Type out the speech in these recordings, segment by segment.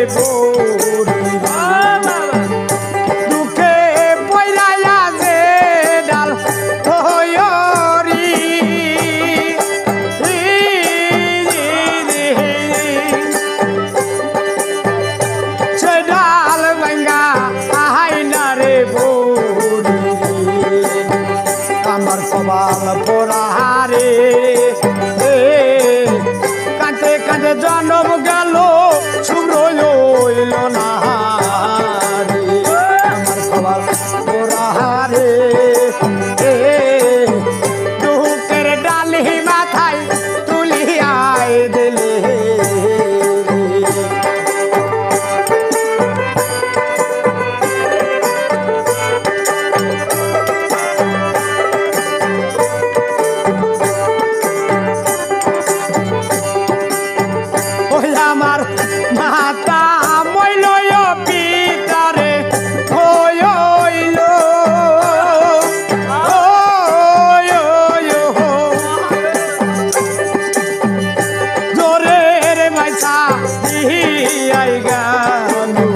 বড়ি দুঃখে পয়লায়া যে ডাল হয়রি সে ডাল ভাঙ্গা আহাইনা রে বড়ি আমার কপাল পোড়াহারে কাঁদে কাঁদে জনম গেল শুভ্র হইল না আমার কপাল পোড়াহারে দুঃখের ডালি মাথায় তুলিয়ায় দিলে আমার মাতা মইল পিতারে হইল জোরে রে মাইসা দিয়াই গানু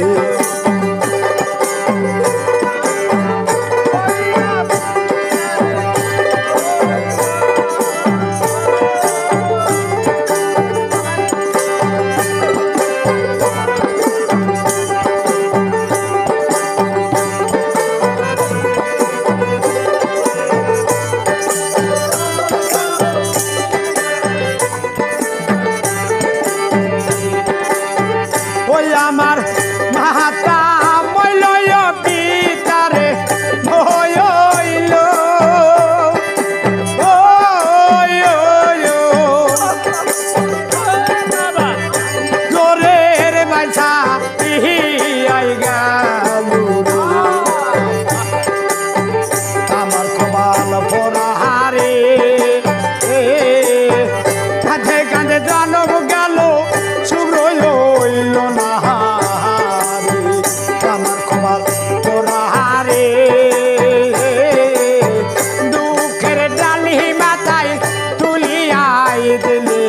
আমার মাতা মইল পিতারে হইল জোরে রে মাইসা আই গালু আমার কপাল পোড়াহারে কাঁধে কাঁধে জনম গেল শুভ্র হইল না আমার কপাল পোড়াহারে দুঃখের ডালি মাথায় তুলিয়াই দিলে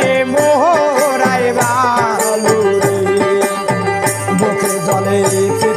মোহরাই বালু বুকে জলে